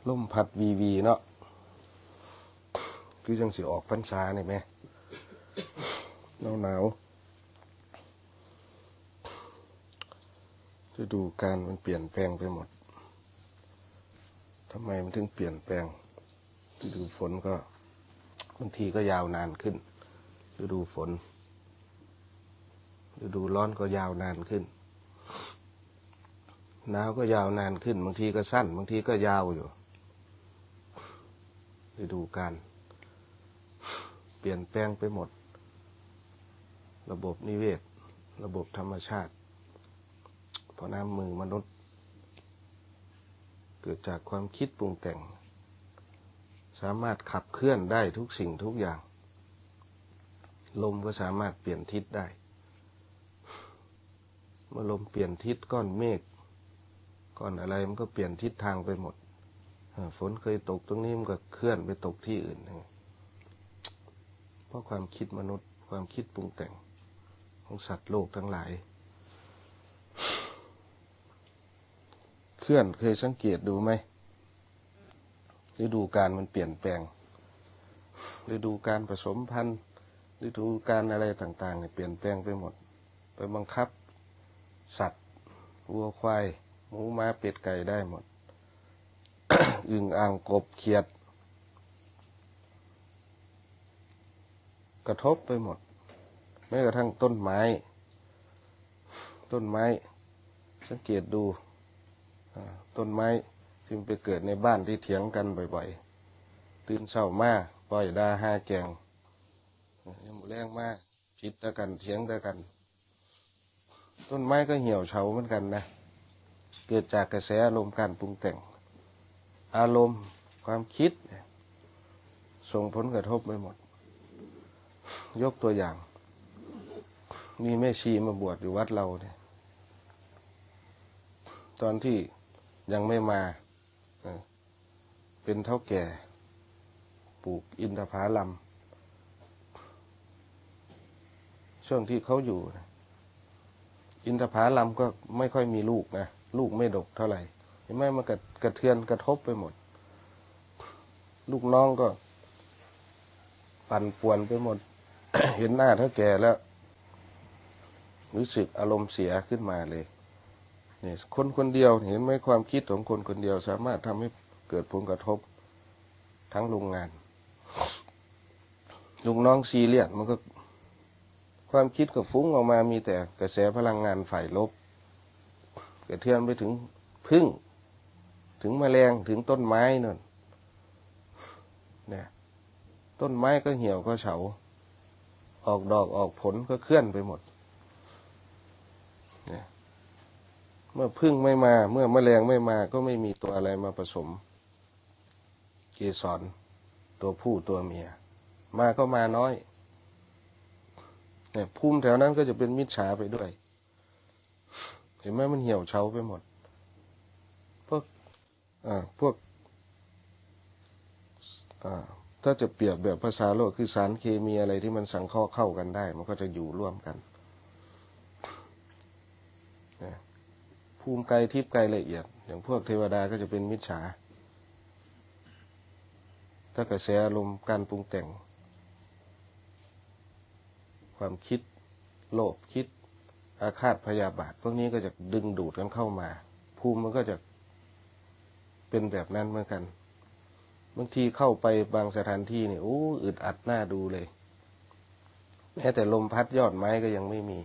ลมพัดวีเนาะคือจังสิออกพรรษาเนี่ยไหมหนาวฤดูกาลมันเปลี่ยนแปลงไปหมดทำไมมันถึงเปลี่ยนแปลงฤดูฝนก็บางทีก็ยาวนานขึ้นฤดูฝนฤดูร้อนก็ยาวนานขึ้นหนาวก็ยาวนานขึ้นบางทีก็สั้นบางทีก็ยาวอยู่ฤดูกาลเปลี่ยนแปลงไปหมดระบบนิเวศระบบธรรมชาติเพราะน้ำมือมนุษย์เกิดจากความคิดปรุงแต่งสามารถขับเคลื่อนได้ทุกสิ่งทุกอย่างลมก็สามารถเปลี่ยนทิศได้เมื่อลมเปลี่ยนทิศก้อนเมฆก้อนอะไรมันก็เปลี่ยนทิศทางไปหมดฝนเคยตกตรงนี้มันก็เคลื่อนไปตกที่อื่นเพราะความคิดมนุษย์ความคิดปรุงแต่งของสัตว์โลกทั้งหลายเคลื่อนเคยสังเกตดูไหมฤดูกาลมันเปลี่ยนแปลงฤดูกาลผสมพันธุ์ฤดูกาลอะไรต่างๆเนี่ยเปลี่ยนแปลงไปหมดไปบังคับสัตว์วัวควายหมูม้าเป็ดไก่ได้หมด อึ่งอ่างกบเขียดกระทบไปหมดแม้กระทั่งต้นไม้สังเกตดูต้นไม้ที่ไปเกิดในบ้านที่เถียงกันบ่อยๆตื่นเช้ามาปล่อยดาห้าแกงยังแรงมากผิดตะกันเถียงตะกันต้นไม้ก็เหี่ยวเฉาเหมือนกันนะเกิดจากกระแสอารมณ์การปรุงแต่งอารมณ์ความคิดส่งผลกระทบไปหมดยกตัวอย่างมีแม่ชีมาบวชอยู่วัดเราเนี่ยตอนที่ยังไม่มาเป็นเฒ่าแก่ปลูกอินทผลัมช่วงที่เขาอยู่อินทผลัมก็ไม่ค่อยมีลูกนะลูกไม่ดกเท่าไหร่เห็นไหมมันกระเทือนกระทบไปหมดลูกน้องก็ปั่นป่วนไปหมด เห็นหน้าเฒ่าแก่แล้วรู้สึกอารมณ์เสียขึ้นมาเลยนี่คนคนเดียวเห็นไหมความคิดของคนคนเดียวสามารถทำให้เกิดผลกระทบทั้งโรงงานลูกน้องซีเรียสมันก็ความคิดก็ฟุ้งออกมามีแต่กระแสพลังงานฝ่ายลบกระเทือนไปถึงผึ้งถึงแมลงถึงต้นไม้นั่นเนี่ยต้นไม้ก็เหี่ยวก็เฉาออกดอกออกผลก็เคลื่อนไปหมดเนี่ยเมื่อผึ้งไม่มาเมื่อแมลงไม่มาก็ไม่มีตัวอะไรมาผสมเกสรตัวผู้ตัวเมียมาก็มาน้อยเนี่ยภูมิแถวนั้นก็จะเป็นมิจฉาไปด้วยเห็นไหมมันเหี่ยวเฉาไปหมดพวกถ้าจะเปรียบแบบภาษาโลกคือสารเคมีอะไรที่มันสังเคราะห์เข้ากันได้มันก็จะอยู่ร่วมกันภูมิไกลทิพย์ไกลละเอียดอย่างพวกเทวดาก็จะเป็นมิจฉาถ้ากระแสอารมณ์การปรุงแต่งความคิดโลภคิดอาฆาตพยาบาทพวกนี้ก็จะดึงดูดกันเข้ามาภูมิมันก็จะเป็นแบบนั้นเหมือนกันบางทีเข้าไปบางสถานที่นี่อึดอัดน่าดูเลยแม้แต่ลมพัดยอดไม้ก็ยังไม่มี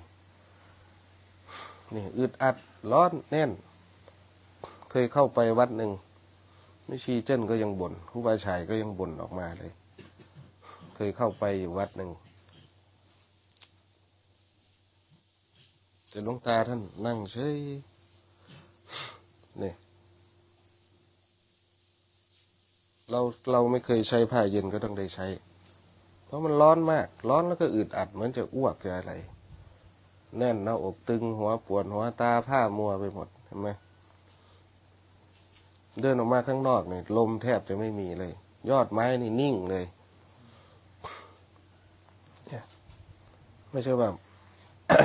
นี่อึดอัดร้อนแน่นเคยเข้าไปวัดหนึ่งไม่ชีเจิ้นก็ยังบ่นครูบาชัยก็ยังบ่นออกมาเลยเคยเข้าไปอยู่วัดหนึ่งแต่หลวงตาท่านนั่งเฉยนี่เราไม่เคยใช้ผ้าเย็นก็ต้องได้ใช้เพราะมันร้อนมากร้อนแล้วก็อึดอัดเหมือนจะอ้วกจะอะไรแน่นหน้าอกตึงหัวปวดหัวตาผ้ามัวไปหมดเห็นไหมเดินออกมาข้างนอกเนี่ยลมแทบจะไม่มีเลยยอดไม้นี่นิ่งเลยไม่ใช่ว่า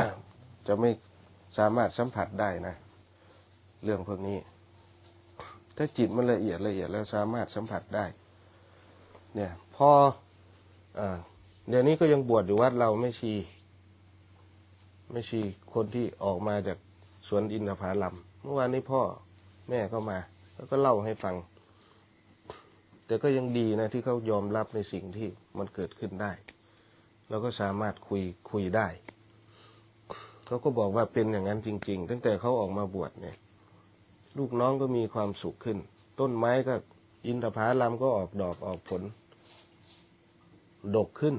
จะไม่สามารถสัมผัสได้นะเรื่องพวกนี้ถ้าจิตมันละเอียดแล้วสามารถสัมผัสได้เนี่ยพอเดี๋ยวนี้ก็ยังบวชอยู่วัดเราไม่ชีคนที่ออกมาจากสวนอินทผลัมเมื่อวานนี้พ่อแม่ก็มาแล้วก็เล่าให้ฟังแต่ก็ยังดีนะที่เขายอมรับในสิ่งที่มันเกิดขึ้นได้เราก็สามารถคุยได้เขาก็บอกว่าเป็นอย่างนั้นจริงๆตั้งแต่เขาออกมาบวชเนี่ยลูกน้องก็มีความสุขขึ้นต้นไม้ก็อินทผลัมก็ออกดอกออกผลดกขึ้น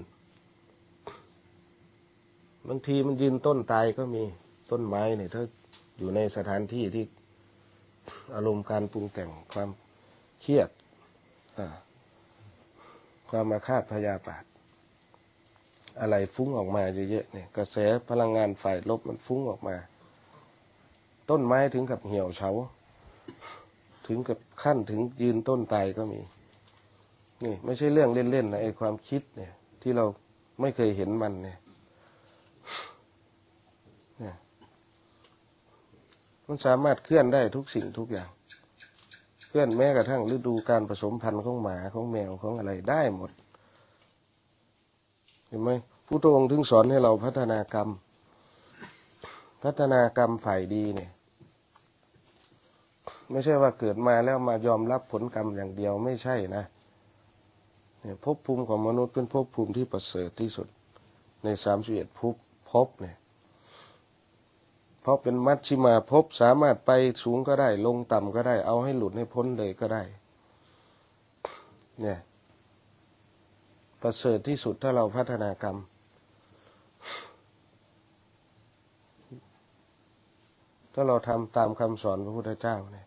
บางทีมันยืนต้นตายก็มีต้นไม้เนี่ยถ้าอยู่ในสถานที่ที่อารมณ์การปรุงแต่งความเครียดความอาฆาตพยาบาทอะไรฟุ้งออกมาเยอะๆเนี่ยกระแสพลังงานฝ่ายลบมันฟุ้งออกมาต้นไม้ถึงกับเหี่ยวเฉาถึงกับขั้นถึงยืนต้นตายก็มีนี่ไม่ใช่เรื่องเล่นๆนะไอ้ความคิดเนี่ยที่เราไม่เคยเห็นมันเนี่ยมันสามารถเคลื่อนได้ทุกสิ่งทุกอย่างเคลื่อนแม้กระทั่งฤดูการผสมพันธุ์ของหมาของแมวของอะไรได้หมดเห็นไหมพุทธองค์ถึงสอนให้เราพัฒนากรรมฝ่ายดีเนี่ยไม่ใช่ว่าเกิดมาแล้วมายอมรับผลกรรมอย่างเดียวไม่ใช่นะภพภูมิของมนุษย์เป็นภพภูมิที่ประเสริฐที่สุดใน31ภพเนี่ยเพราะเป็นมัชฌิมาภพสามารถไปสูงก็ได้ลงต่ำก็ได้เอาให้หลุดให้พ้นเลยก็ได้เนี่ยประเสริฐที่สุดถ้าเราพัฒนากรรมถ้าเราทำตามคำสอนพระพุทธเจ้าเนี่ย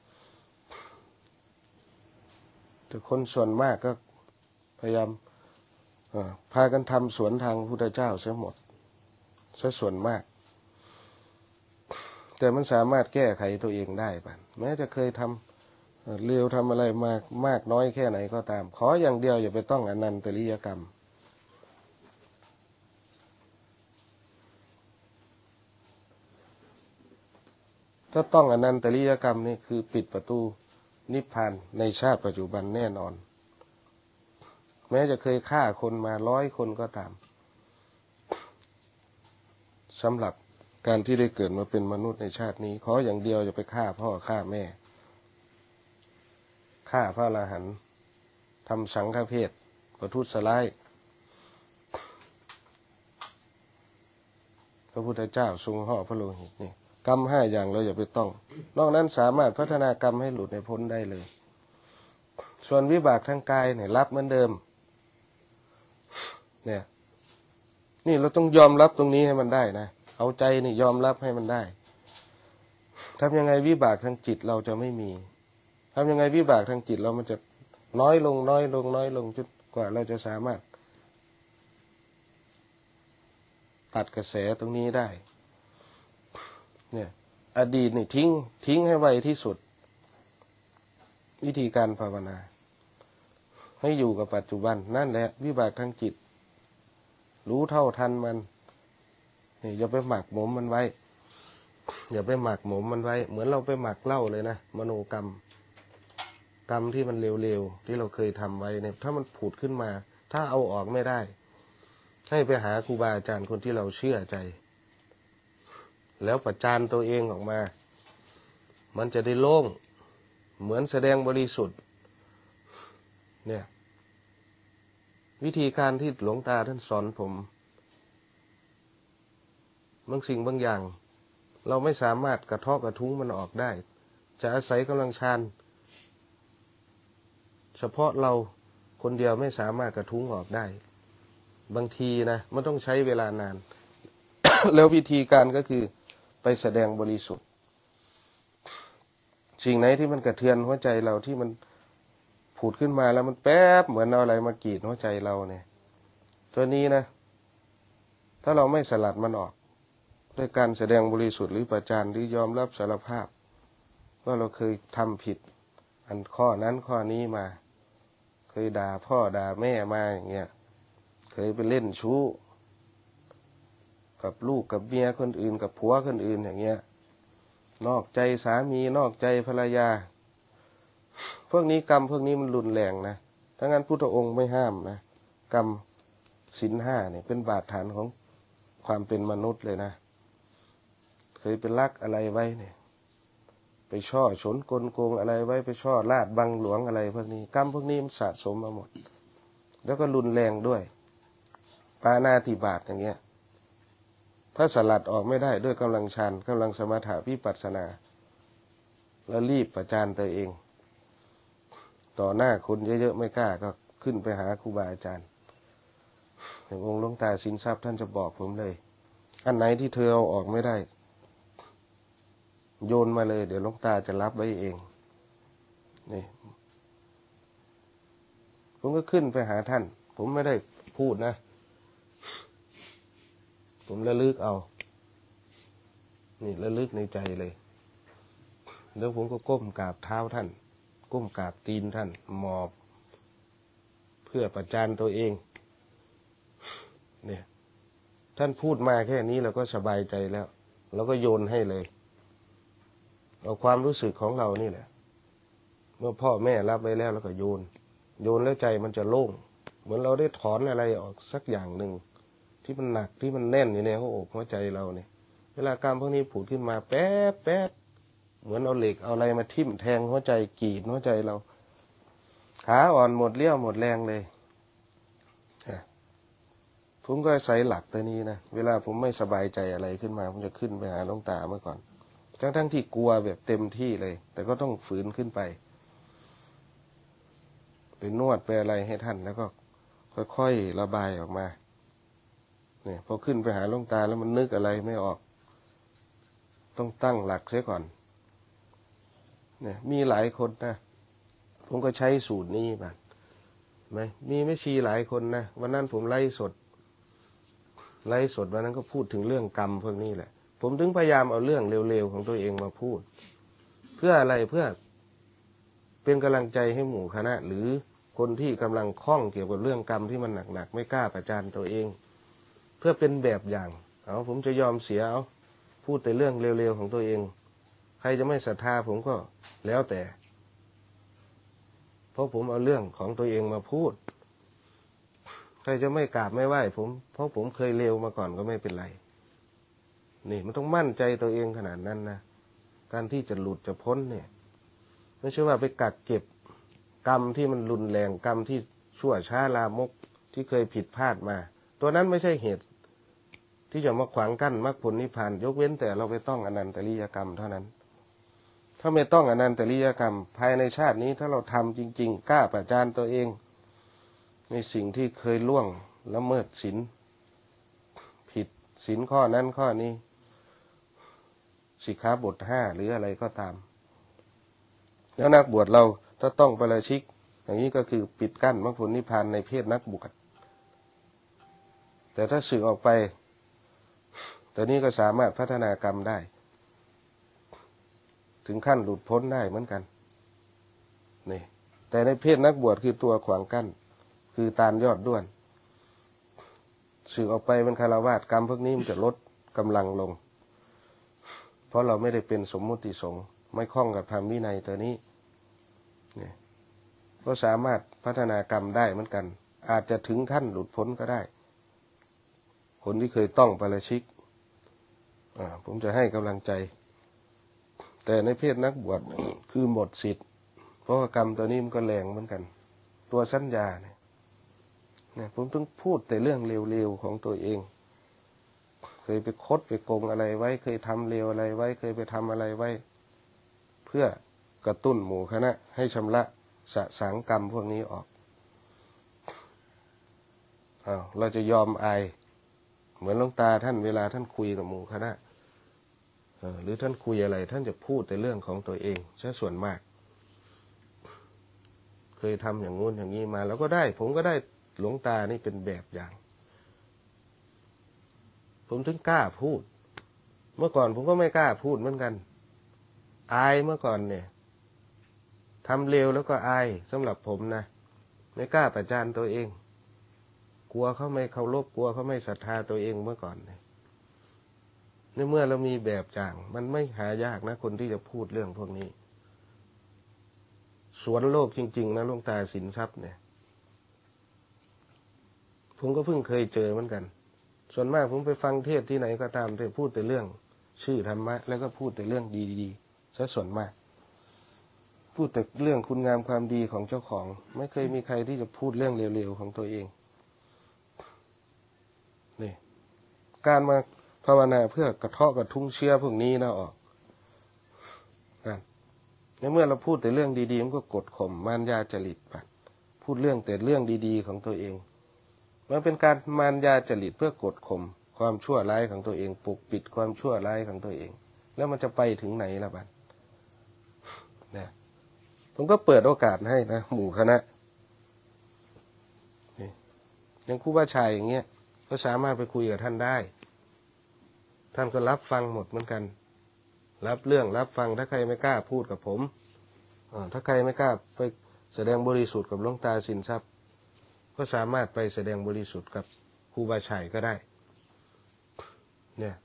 แต่คนส่วนมากก็พยายามพากันทำสวนทางพระพุทธเจ้าเสียหมดซะส่วนมากแต่มันสามารถแก้ไขตัวเองได้ป่ะแม้จะเคยทำเลวทำอะไรมากน้อยแค่ไหนก็ตามขออย่างเดียวอย่าไปต้องอนันตริยกรรมถ้าต้องอนันตริยกรรมนี่คือปิดประตูนิพพานในชาติปัจจุบันแน่นอนแม้จะเคยฆ่าคนมา100 คนก็ตามสำหรับการที่ได้เกิดมาเป็นมนุษย์ในชาตินี้ขออย่างเดียวอย่าไปฆ่าพ่อฆ่าแม่ฆ่าพระอรหันต์ทำสังฆเพศประทุษร้ายพระพุทธเจ้าทรงห่อพระโลหิตนี่กรรม5 อย่างเราอย่าไปต้องนอกนั้นสามารถพัฒนากรรมให้หลุดให้พ้นได้เลยส่วนวิบากทางกายเนี่ยรับเหมือนเดิมเนี่ยนี่เราต้องยอมรับตรงนี้ให้มันได้นะเอาใจนี่ยอมรับให้มันได้ทำยังไงวิบากทางจิตเราจะไม่มีทำยังไงวิบากทางจิตเรามันจะน้อยลงจนกว่าเราจะสามารถตัดกระแสตรงนี้ได้เนี่ยอดีตนี่ทิ้งให้ไวที่สุดวิธีการภาวนาให้อยู่กับปัจจุบันนั่นแหละวิบากทางจิตรู้เท่าทันมันอย่าไปหมักหมมมันไว้เหมือนเราไปหมักเหล้าเลยนะมโนกรรมที่มันเร็วๆที่เราเคยทำไว้เนี่ยถ้ามันผุดขึ้นมาถ้าเอาออกไม่ได้ให้ไปหาครูบาอาจารย์คนที่เราเชื่อใจแล้วประจานตัวเองออกมามันจะได้โล่งเหมือนแสดงบริสุทธิ์เนี่ยวิธีการที่หลวงตาท่านสอนผมบางสิ่งบางอย่างเราไม่สามารถกระเทาะกระทุ้งมันออกได้จะอาศัยกำลังฌานเฉพาะเราคนเดียวไม่สามารถกระทุ้งออกได้บางทีนะมันต้องใช้เวลานาน แล้ววิธีการก็คือไปแสดงบริสุทธิ์สิ่งไหนที่มันกระเทือนหัวใจเราที่มันผุดขึ้นมาแล้วมันแป๊บเหมือนเอาอะไรมากรีดหัวใจเราเนี่ยตัวนี้นะถ้าเราไม่สลัดมันออกด้วยการแสดงบริสุทธิ์หรือประจานหรือยอมรับสารภาพว่าเราเคยทำผิดอันข้อนั้นข้อนี้มาเคยด่าพ่อด่าแม่มาอย่างเงี้ยเคยไปเล่นชู้กับลูกกับเมียคนอื่นกับผัวคนอื่นอย่างเงี้ยนอกใจสามีนอกใจภรรยาพวกนี้กรรมพวกนี้มันรุนแรงนะถ้างั้นพุทธองค์ไม่ห้ามนะกรรมศีล5เนี่ยเป็นบาดฐานของความเป็นมนุษย์เลยนะเคยเป็นลักอะไรไว้เนี่ยไปช่อฉนกลโกงอะไรไว้ไปช่อลาดบังหลวงอะไรพวกนี้กรรมพวกนี้มันสะสมมาหมดแล้วก็รุนแรงด้วยปาณาติบาตอย่างเงี้ยถ้าสลัดออกไม่ได้ด้วยกำลังฌานกำลังสมถะวิปัสสนาแล้วรีบประจานตัวเองต่อหน้าคนเยอะๆไม่กล้าก็ขึ้นไปหาครูบาอาจารย์อย่างองค์หลวงตาสินทรัพย์ท่านจะบอกผมเลยอันไหนที่เธอเอาออกไม่ได้โยนมาเลยเดี๋ยวหลวงตาจะรับไว้เองนี่ผมก็ขึ้นไปหาท่านผมไม่ได้พูดนะผมระลึกเอานี่ระลึกในใจเลยแล้วผมก็ก้มกราบเท้าท่านก้มกราบตีนท่านหมอบเพื่อประจานตัวเองเนี่ยท่านพูดมาแค่นี้เราก็สบายใจแล้วเราก็โยนให้เลยเอาความรู้สึกของเรานี่แหละเมื่อพ่อแม่รับไว้แล้วเราก็โยนแล้วใจมันจะโล่งเหมือนเราได้ถอนอะไรออกสักอย่างหนึ่งที่มันหนักที่มันแน่นอยู่ในหัวอกหัวใจเราเนี่ยเวลากรรมพวกนี้ผุดขึ้นมาแป๊บแป๊บเหมือนเอาเหล็กเอาอะไรมาทิ่มแทงหัวใจกรีดหัวใจเราขาอ่อนหมดเลี้ยวหมดแรงเลยผมก็ใส่หลักตัวนี้นะเวลาผมไม่สบายใจอะไรขึ้นมาผมจะขึ้นไปหาหลวงตาเมื่อก่อนทั้งที่กลัวแบบเต็มที่เลยแต่ก็ต้องฝืนขึ้นไปนวดไปอะไรให้ท่านแล้วก็ค่อยๆระบายออกมาเนี่ยพอขึ้นไปหาหลวงตาแล้วมันนึกอะไรไม่ออกต้องตั้งหลักเสียก่อนเนี่ยมีหลายคนนะผมก็ใช้สูตรนี้บ้างไหมมีไม่ชีหลายคนนะวันนั้นผมไลฟ์สดวันนั้นก็พูดถึงเรื่องกรรมพวกนี้แหละผมถึงพยายามเอาเรื่องเร็วๆของตัวเองมาพูดเพื่ออะไรเพื่อเป็นกำลังใจให้หมู่คณะหรือคนที่กำลังคล่องเกี่ยวกับเรื่องกรรมที่มันหนักๆไม่กล้าประจานตัวเองเพื่อเป็นแบบอย่างผมจะยอมเสียพูดแต่เรื่องเร็วๆของตัวเองใครจะไม่ศรัทธาผมก็แล้วแต่เพราะผมเอาเรื่องของตัวเองมาพูดใครจะไม่กราบไม่ไหว้ผมเพราะผมเคยเลวมาก่อนก็ไม่เป็นไรนี่มันต้องมั่นใจตัวเองขนาดนั้นนะการที่จะหลุดจะพ้นเนี่ยไม่ใช่ว่าไปกักเก็บกรรมที่มันรุนแรงกรรมที่ชั่วช้าลามกที่เคยผิดพลาดมาตัวนั้นไม่ใช่เหตุที่จะมาขวางกั้นมรรคผลนิพพานยกเว้นแต่เราไปต้องอนันตริยกรรมเท่านั้นถ้าไม่ต้องอนันตริยกรรมภายในชาตินี้ถ้าเราทำจริงๆกล้าประจานตัวเองในสิ่งที่เคยล่วงละเมิดศีลผิดศีลข้อนั้นข้อนี้สิกขาบท5หรืออะไรก็ตามแล้วนักบวชเราถ้าต้องปาราชิกอย่างนี้ก็คือปิดกั้นมรรคผลนิพพานในเพศนักบวชแต่ถ้าสึกออกไปตอนนี้ก็สามารถพัฒนากรรมได้ถึงขั้นหลุดพ้นได้เหมือนกันนี่แต่ในเพศนักบวชคือตัวขวางกั้นคือตาลยอดด้วนสึกออกไปเป็นคฤหัสถ์กรรมพวกนี้มันจะลดกำลังลงเพราะเราไม่ได้เป็นสมมุติสงฆ์ไม่คล้องกับธรรมวินัยตัวนี้นี่ก็สามารถพัฒนากรรมได้เหมือนกันอาจจะถึงขั้นหลุดพ้นก็ได้คนที่เคยต้องปาราชิกผมจะให้กำลังใจแต่ในเพศนักบวชคือหมดสิทธิ์เพราะกรรมตัวนี้มันก็แรงเหมือนกันตัวสัญญาเนี่ยผมต้องพูดแต่เรื่องเร็วๆของตัวเองเคยไปคดไปโกงอะไรไว้เคยทำเลวอะไรไว้เคยไปทำอะไรไว้เพื่อกระตุ้นหมู่คณะให้ชำระสะสางกรรมพวกนี้ออกเราจะยอมอายเหมือนหลวงตาท่านเวลาท่านคุยกับหมู่คณะหรือท่านคุยอะไรท่านจะพูดแต่เรื่องของตัวเองใช่ส่วนมากเคยทำอย่างงู้นอย่างนี้มาแล้วก็ได้ผมก็ได้หลวงตานี่เป็นแบบอย่างผมถึงกล้าพูดเมื่อก่อนผมก็ไม่กล้าพูดเหมือนกันอายเมื่อก่อนเนี่ยทำเลวแล้วก็อายสำหรับผมนะไม่กล้าประจานตัวเองกลัวเขาไม่เคารพกลัวเขาไม่ศรัทธาตัวเองเมื่อก่อนเนี่ยในเมื่อเรามีแบบอย่างมันไม่หายากนะคนที่จะพูดเรื่องพวกนี้สวนโลกจริงๆนะหลวงตาสินทรัพย์เนี่ยผมก็เพิ่งเคยเจอเหมือนกันส่วนมากผมไปฟังเทศที่ไหนก็ตามแต่พูดแต่เรื่องชื่อธรรมะแล้วก็พูดแต่เรื่องดีๆซะส่วนมากพูดแต่เรื่องคุณงามความดีของเจ้าของไม่เคยมีใครที่จะพูดเรื่องเลวๆของตัวเองนี่การมาภาวนาเพื่อกระเทาะกระทุ้งเชื้อพวกนี้นะออกนั่นในเมื่อเราพูดแต่เรื่องดีๆมันก็กดข่มมารยาจริตไปพูดเรื่องแต่เรื่องดีๆของตัวเองมันเป็นการมารยาจริตเพื่อกดข่มความชั่วร้ายของตัวเองปกปิดความชั่วร้ายของตัวเองแล้วมันจะไปถึงไหนล่ะบัดเนี่ยผมก็เปิดโอกาสให้นะหมู่คณะนี่อย่างครูบาชัยอย่างเงี้ยก็สามารถไปคุยกับท่านได้ท่านก็รับฟังหมดเหมือนกันรับเรื่องรับฟังถ้าใครไม่กล้าพูดกับผมถ้าใครไม่กล้าไปแสดงบริสุทธิ์กับหลวงตาสินทรัพย์ก็สามารถไปแสดงบริสุทธิ์กับครูบาชัยก็ได้เนี่ย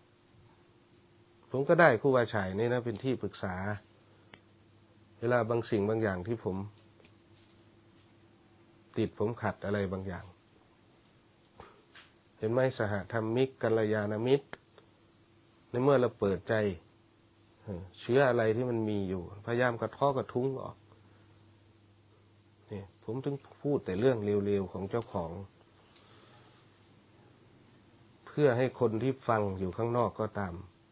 ผมก็ได้ครูบาชัยนี่นะเป็นที่ปรึกษาเวลาบางสิ่งบางอย่างที่ผมติดผมขัดอะไรบางอย่างเห็นไหมสหธรรมิกกัลยาณมิตรในเมื่อเราเปิดใจเชื้ออะไรที่มันมีอยู่พยายามกระเทาะกระทุ้งออกนี่ผมถึงพูดแต่เรื่องเร็วๆของเจ้าของเพื่อให้คนที่ฟังอยู่ข้างนอกก็ตาม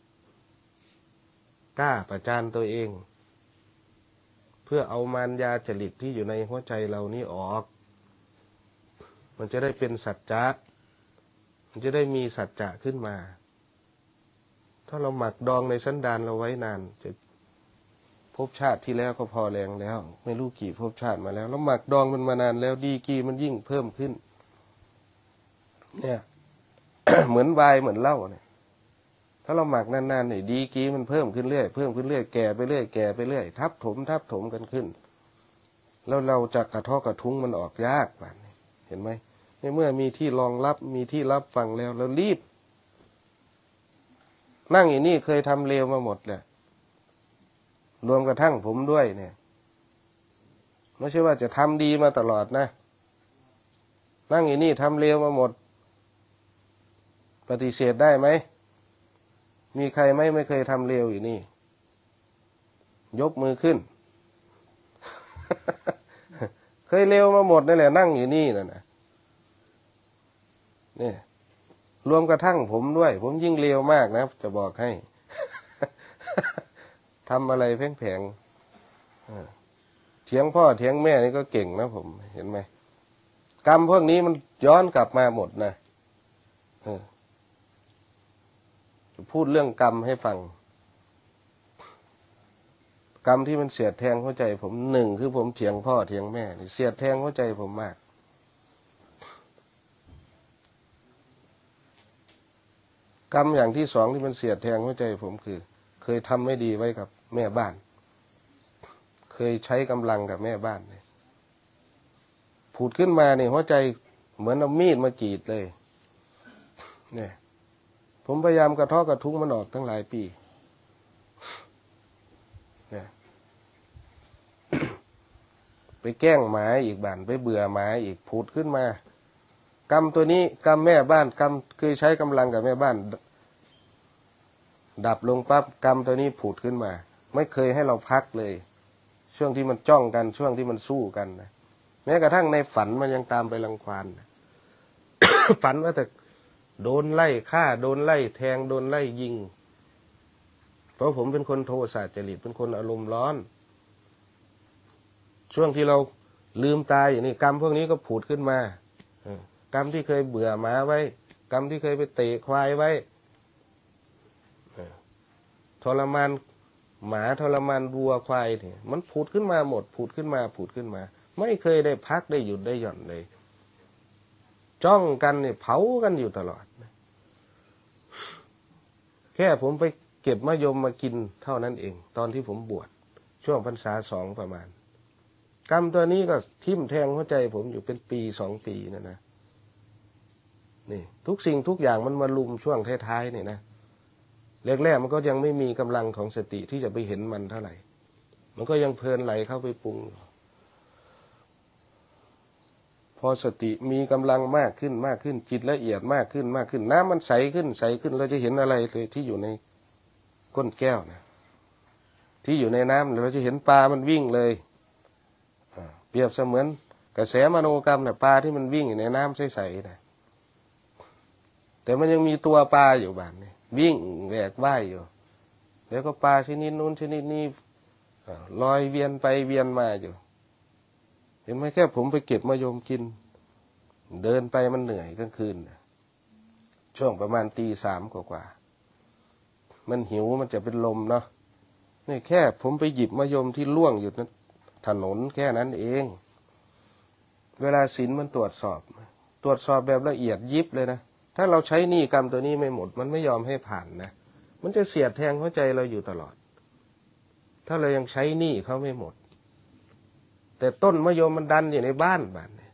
กล้าประจานตัวเองเพื่อเอามารยาจริตที่อยู่ในหัวใจเรานี่ออกมันจะได้เป็นสัจจะมันจะได้มีสัจจะขึ้นมาถ้าเราหมักดองในสันดานเราไว้นานจะภพชาติที่แล้วก็พอแรงแล้วไม่รู้กี่ภพชาติมาแล้วหมักดองมันมานานแล้วดีกีมันยิ่งเพิ่มขึ้นเนี่ย เหมือนไวน์เหมือนเหล้าเนี่ยถ้าเราหมักนานๆเนี่ยดีกีมันเพิ่มขึ้นเรื่อยเพิ่มขึ้นเรื่อยแก่ไปเรื่อยแก่ไปเรื่อยทับถมกันขึ้นแล้วเราจะกระเทาะกระทุ้งมันออกยากแบบนี้เห็นไหมในเมื่อมีที่รองรับมีที่รับฟังแล้วเรารีบนั่งอย่างนี้เคยทำเลวมาหมดแหละรวมกระทั่งผมด้วยเนี่ยไม่ใช่ว่าจะทำดีมาตลอดนะนั่งอย่างนี้ทำเลวมาหมดปฏิเสธได้ไหมมีใครไม่เคยทำเลวอยู่นี่ยกมือขึ้น เคยเลวมาหมดนั่นแหละนั่งอยู่นี่น่ะนะนี่รวมกระทั่งผมด้วยผมยิ่งเลวมากนะจะบอกให้ ทำอะไรแผงๆเถียงพ่อเถียงแม่นี่ก็เก่งนะผมเห็นไหมกรรมพวกนี้มันย้อนกลับมาหมดนะจะพูดเรื่องกรรมให้ฟังกรรมที่มันเสียดแทงหัวใจผมหนึ่งคือผมเถียงพ่อเถียงแม่เสียดแทงหัวใจผมมากกรรมอย่างที่สองที่มันเสียดแทงหัวใจผมคือเคยทำไม่ดีไว้กับแม่บ้านเคยใช้กำลังกับแม่บ้านเนี่ยผุดขึ้นมาเนี่ยหัวใจเหมือนเอามีดมากรีดเลยเนี่ยผมพยายามกระเทาะกระทุ้งมันออกตั้งหลายปีเนี่ย ไปแกล้งหมาอีกบ้านไปเบื่อหมาอีกผุดขึ้นมากรรมตัวนี้กรรมแม่บ้านกรรมเคยใช้กำลังกับแม่บ้านดับลงปั๊บกรรมตัวนี้ผุดขึ้นมาไม่เคยให้เราพักเลยช่วงที่มันจ้องกันช่วงที่มันสู้กันนะแม้กระทั่งในฝันมันยังตามไปรังควาน ฝันว่าแต่โดนไล่ฆ่าโดนไล่แทงโดนไล่ยิงเพราะผมเป็นคนโทสะจริตเป็นคนอารมณ์ร้อนช่วงที่เราลืมตายอย่างนี้กรรมพวกนี้ก็ผุดขึ้นมากรรมที่เคยเบื่อหมาไว้กรรมที่เคยไปเตะควายไว้ทรมานหมาทรมานวัวควายเนี่ยมันผุดขึ้นมาหมดผุดขึ้นมาไม่เคยได้พักได้หยุดได้หย่อนเลยจ้องกันเนี่ยเผากันอยู่ตลอดแค่ผมไปเก็บมะยมมากินเท่านั้นเองตอนที่ผมบวชช่วงพรรษา2ประมาณกรรมตัวนี้ก็ทิ่มแทงหัวใจผมอยู่เป็นปี2 ปีนะนี่ทุกสิ่งทุกอย่างมันมาลุมช่วงท้ายๆนี่นะแรกๆมันก็ยังไม่มีกำลังของสติที่จะไปเห็นมันเท่าไหร่มันก็ยังเพลินไหลเข้าไปปรุงพอสติมีกำลังมากขึ้นมากขึ้นจิตละเอียดมากขึ้นมากขึ้นน้ำมันใสขึ้นใสขึ้นเราจะเห็นอะไรเลยที่อยู่ในก้นแก้วนะที่อยู่ในน้ำเราจะเห็นปลามันวิ่งเลยเปรียบเสมือนกระแสมโนกรรมเนี่ยปลาที่มันวิ่งอยู่ในน้ำใสๆนะแต่มันยังมีตัวปลาอยู่บ้านนี่วิ่งแหวกว่ายอยู่แล้วก็ปลาชนิดนู้นชนิดนี้ลอยเวียนไปเวียนมาอยู่เห็นไหมแค่ผมไปเก็บมะยมกินเดินไปมันเหนื่อยกลางคืนช่วงประมาณตี 3กว่ามันหิวมันจะเป็นลมเนาะนี่แค่ผมไปหยิบมะยมที่ล่วงอยู่นั้นถนนแค่นั้นเองเวลาศีลมันตรวจสอบแบบละเอียดยิบเลยนะถ้าเราใช้หนี้กรรมตัวนี้ไม่หมดมันไม่ยอมให้ผ่านนะมันจะเสียดแทงหัวใจเราอยู่ตลอดถ้าเรายังใช้หนี้เขาไม่หมดแต่ต้นมะยมมันดันอยู่ในบ้านเนี่ย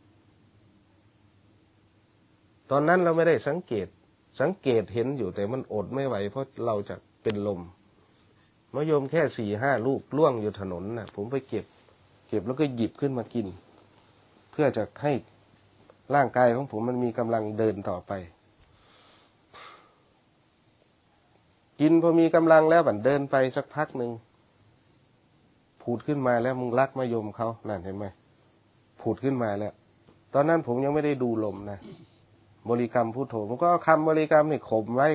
ตอนนั้นเราไม่ได้สังเกตเห็นอยู่แต่มันอดไม่ไหวเพราะเราจะเป็นลมมะยมแค่4-5 ลูกล่วงอยู่ถนนนะผมไปเก็บแล้วก็หยิบขึ้นมากินเพื่อจะให้ร่างกายของผมมันมีกำลังเดินต่อไปกินพอมีกำลังแล้วบัดเดินไปสักพักหนึ่งผุดขึ้นมาแล้วมึงรักมะยมเขานั่นเห็นไหมผุดขึ้นมาแล้วตอนนั้นผมยังไม่ได้ดูลมนะบริกรรมพุทโธผมก็เอาคำบริกรรมนี่ข่มไว้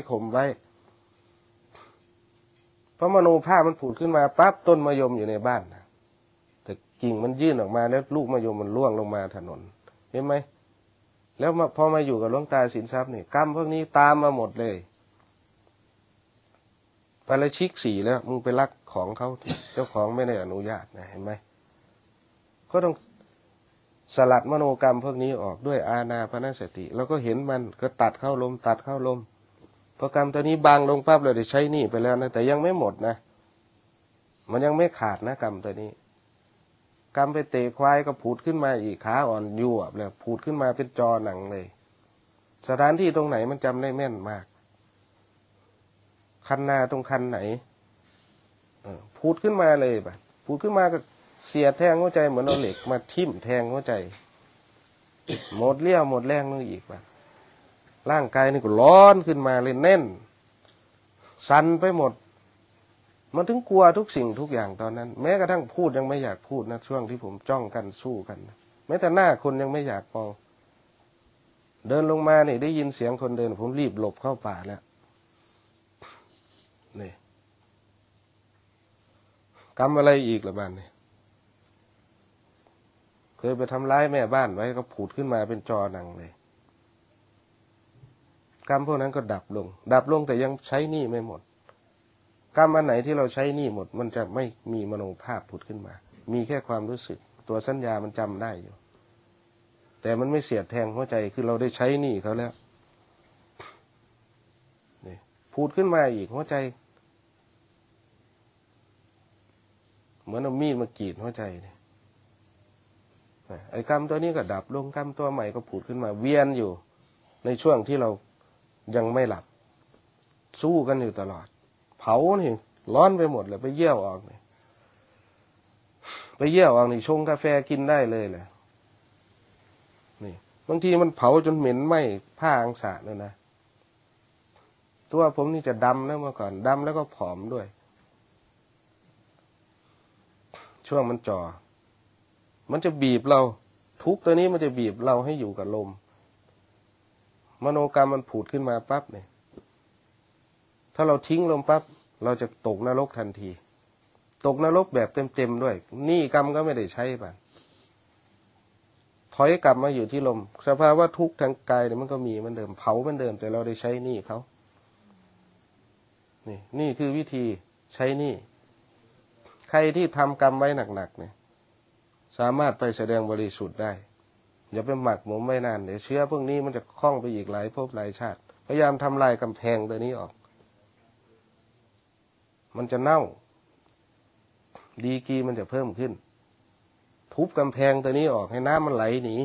เพราะมโนภาพมันผุดขึ้นมาปั๊บต้นมะยมอยู่ในบ้านนะแต่กิ่งมันยื่นออกมาแล้วลูกมะยมมันร่วงลงมาถนนเห็นไหมแล้วพอมาอยู่กับหลวงตาสินทรัพย์นี่กรรมพวกนี้ตามมาหมดเลยปาราชิก4แล้วมึงไปลักของเขาเจ้าของไม่ได้อนุญาตนะเห็นไหมก็ต้องสลัดมโนกรรมพวกนี้ออกด้วยอานาปานสติแล้วก็เห็นมันก็ตัดเข้าลมพอกรรมตัวนี้บางลงปั๊บเราได้ใช้หนี้ไปแล้วนะแต่ยังไม่หมดนะมันยังไม่ขาดนะกรรมตัวนี้กรรมไปเตะควายก็ผุดขึ้นมาอีกขาอ่อนยวบแล้วผุดขึ้นมาเป็นจอหนังเลยสถานที่ตรงไหนมันจำได้แม่นมากคันนาตรงคันไหนผุดขึ้นมาเลยแบบผุดขึ้นมาก็เสียแทงหัวใจเหมือนเอาเหล็กมาทิ่มแทงหัวใจหมดเลี้ยวหมดแรงนึงอีกแบบร่างกายนี่ก็ร้อนขึ้นมาเลยแน่นสั่นไปหมดมันถึงกลัวทุกสิ่งทุกอย่างตอนนั้นแม้กระทั่งพูดยังไม่อยากพูดนะช่วงที่ผมจ้องกันสู้กันแม้แต่หน้าคนยังไม่อยากมองเดินลงมานี่ได้ยินเสียงคนเดินผมรีบหลบเข้าป่าแล้วนี่กรรมอะไรอีกล่ะบ้านนี่เคยไปทำร้ายแม่บ้านไว้ก็ผุดขึ้นมาเป็นจอหนังเลยกรรมพวกนั้นก็ดับลงแต่ยังใช้หนี้ไม่หมดกรรมอันไหนที่เราใช้หนี้หมดมันจะไม่มีมโนภาพผุดขึ้นมามีแค่ความรู้สึกตัวสัญญามันจำได้อยู่แต่มันไม่เสียดแทงหัวใจคือเราได้ใช้หนี้เขาแล้วนี่ผุดขึ้นมาอีกหัวใจเหมือนเอามีดมากรีดหัวใจนี่ไอ้กรรมตัวนี้ก็ดับลงกรรมตัวใหม่ก็ผุดขึ้นมาเวียนอยู่ในช่วงที่เรายังไม่หลับสู้กันอยู่ตลอดเผานี่ร้อนไปหมดเลยไปเยี่ยวออกนี่ชงกาแฟกินได้เลยแหละนี่บางทีมันเผาจนเหม็นไหม้ผ้าอังสะเลยนะตัวผมนี่จะดำนะเมื่อก่อนดำแล้วก็ผอมด้วยช่วงมันจ่อมันจะบีบเราทุกตัวนี้มันจะบีบเราให้อยู่กับลมมโนกรรมมันผุดขึ้นมาปั๊บเนี่ยถ้าเราทิ้งลมปั๊บเราจะตกนรกทันทีตกนรกแบบเต็มด้วยนี่กรรมก็ไม่ได้ใช้ป่ะถอยกลับมาอยู่ที่ลมสภาวะทุกข์ทางกายเนี่ยมันก็มีเหมือนเดิมเผาเหมือนเดิมแต่เราได้ใช้หนี้เขานี่คือวิธีใช้หนี้ใครที่ทำกรรมไว้หนักๆเนี่ยสามารถไปแสดงบริสุทธิ์ได้อย่าไปหมักหมมไว้นานเดี๋ยวเชื้อพวกนี้มันจะคล้องไปอีกหลายภพหลายชาติพยายามทำลายกำแพงตัวนี้ออกมันจะเน่าดีกรีมันจะเพิ่มขึ้นทุบกำแพงตัวนี้ออกให้น้ำมันไหลหนี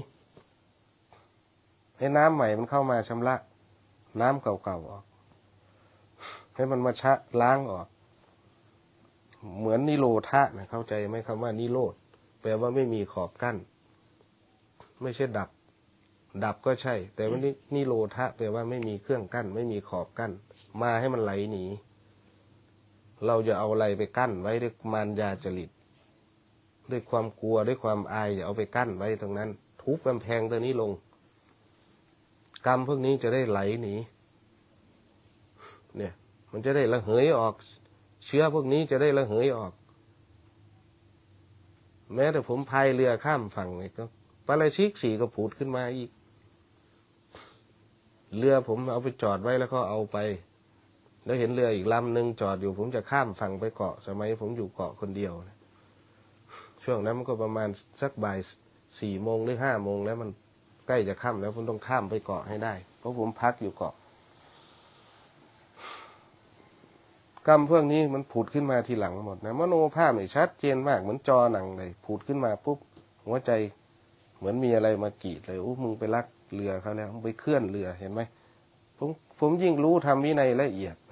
ให้น้ำใหม่มันเข้ามาชำระน้ำเก่าๆออกให้มันมาชะล้างออกเหมือนนิโรธะนะเข้าใจไหมคำว่านิโรธแปลว่าไม่มีขอบกั้นไม่ใช่ดับดับก็ใช่แต่ว่านิโรธะแปลว่าไม่มีเครื่องกั้นไม่มีขอบกั้นมาให้มันไหลหนีเราจะเอาอะไรไปกั้นไว้ด้วยมารยาจริตด้วยความกลัวด้วยความอายอย่าเอาไปกั้นไว้ตรงนั้นทุบกำแพงตัวนี้ลงกรรมพวกนี้จะได้ไหลหนีเนี่ยมันจะได้ระเหยออกเชื้อพวกนี้จะได้ระเหยออกแม้แต่ผมพายเรือข้ามฝั่งเนี่ยก็ปาราชิก4ก็ผุดขึ้นมาอีกเรือผมเอาไปจอดไว้แล้วก็เอาไปแล้วเห็นเรืออีกลำหนึ่งจอดอยู่ผมจะข้ามฝั่งไปเกาะสมัยผมอยู่เกาะคนเดียวนะช่วงนั้นมันก็ประมาณสักบ่าย4 โมงหรือ5 โมงแล้วมันใกล้จะค่ำแล้วผมต้องข้ามไปเกาะให้ได้เพราะผมพักอยู่เกาะกรรมพวกนี้มันผุดขึ้นมาทีหลังหมดนะมโนภาพนี่ชัดเจนมากเหมือนจอหนังเลยผุดขึ้นมาปุ๊บหัวใจเหมือนมีอะไรมากรีดเลยโอ้มึงไปลักเรือเขาแล้วมึงไปเคลื่อนเรือเห็นไหมผมยิ่งรู้ทำวินัยละเอียด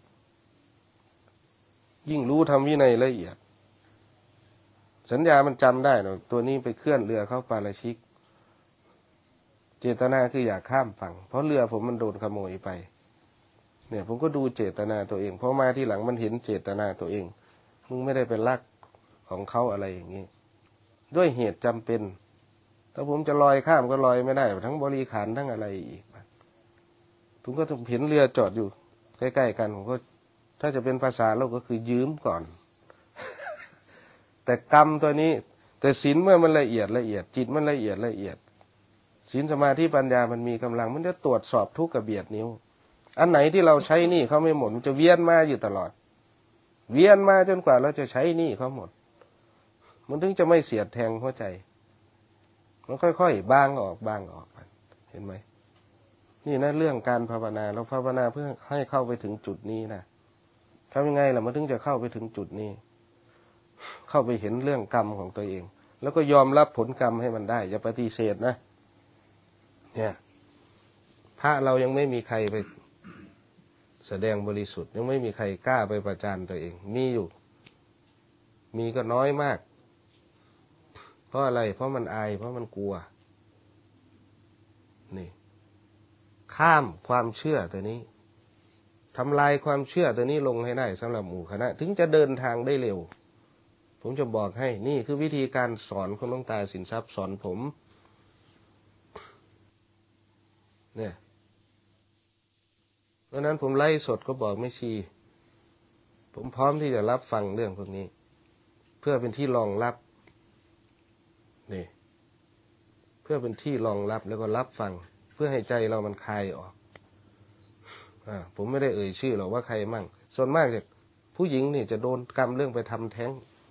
ยิ่งรู้ทำวินัยละเอียดสัญญามันจำได้นะตัวนี้ไปเคลื่อนเรือเข้าปาราชิกเจตนาคืออยากข้ามฝั่งเพราะเรือผมมันโดนขโมยไปเนี่ยผมก็ดูเจตนาตัวเองพอมาที่หลังมันเห็นเจตนาตัวเองมึงไม่ได้เป็นลักของเขาอะไรอย่างนี้ด้วยเหตุจำเป็นถ้าผมจะลอยข้ามก็ลอยไม่ได้ทั้งบริขารทั้งอะไรอีกผมก็เห็นเรือจอดอยู่ใกล้ๆกันผมก็ถ้าจะเป็นภาษาโลกก็คือยืมก่อน แต่กรรมตัวนี้แต่ศีลเมื่อมันละเอียดจิตมันละเอียดศีลสมาธิปัญญามันมีกำลังมันจะตรวจสอบทุกกระเบียดนิ้วอันไหนที่เราใช้หนี้เขาไม่หมดมันจะเวียนมาอยู่ตลอดเวียนมาจนกว่าเราจะใช้หนี้เขาหมดมันถึงจะไม่เสียดแทงหัวใจมันค่อยๆบางออกเห็นไหมนี่นะเรื่องการภาวนาเราภาวนาเพื่อให้เข้าไปถึงจุดนี้นะทำยังไงล่ะมันถึงจะเข้าไปถึงจุดนี้เข้าไปเห็นเรื่องกรรมของตัวเองแล้วก็ยอมรับผลกรรมให้มันได้อย่าปฏิเสธนะเนี่ยพระเรายังไม่มีใครไปแสดงบริสุทธิ์ยังไม่มีใครกล้าไปประจานตัวเองมีอยู่มีก็น้อยมากเพราะอะไรเพราะมันอายเพราะมันกลัวนี่ข้ามความเชื่อตัวนี้ทำลายความเชื่อตัวนี้ลงให้ได้สำหรับหมู่คณะถึงจะเดินทางได้เร็วผมจะบอกให้นี่คือวิธีการสอนของหลวงตาสินทรัพย์สอนผมเนี่ยเพราะนั้นผมไล่สดก็บอกไม่ชีผมพร้อมที่จะรับฟังเรื่องพวกนี้เพื่อเป็นที่รองรับนี่เพื่อเป็นที่รองรับแล้วก็รับฟังเพื่อให้ใจเรามันคลายออกผมไม่ได้เอ่ยชื่อหรอกว่าใครมั่งส่วนมากจากผู้หญิงนี่จะโดนกรรมเรื่องไปทำแท้ง